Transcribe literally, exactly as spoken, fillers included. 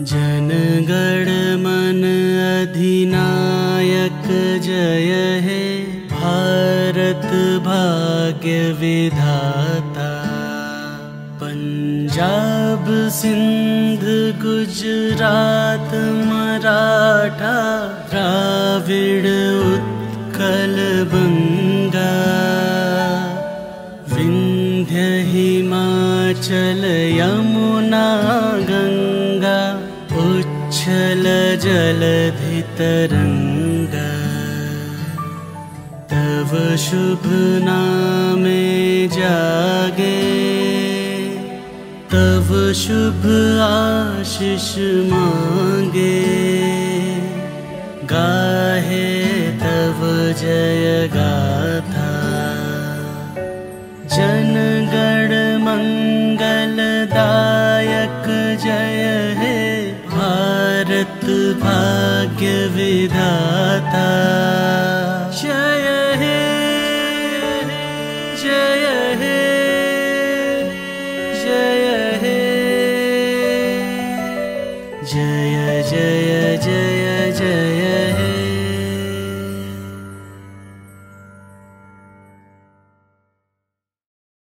जनगण मन अधिनायक जय हे, भारत भाग्य विधाता। पंजाब सिंध गुजरात मराठा, द्राविड़ उत्कल बंगा। विंध्य हिमाचल यमुना गंगा, उच्छल जलधि तरंगा। तव शुभ नामे जागे, तव शुभ आशीष मांगे। गाहे तव जय गाथा, जनगण मंगल दायक जय हे, भारत भाग्य विधाता। जय हे जय हे जय हे, जय जय जय जय।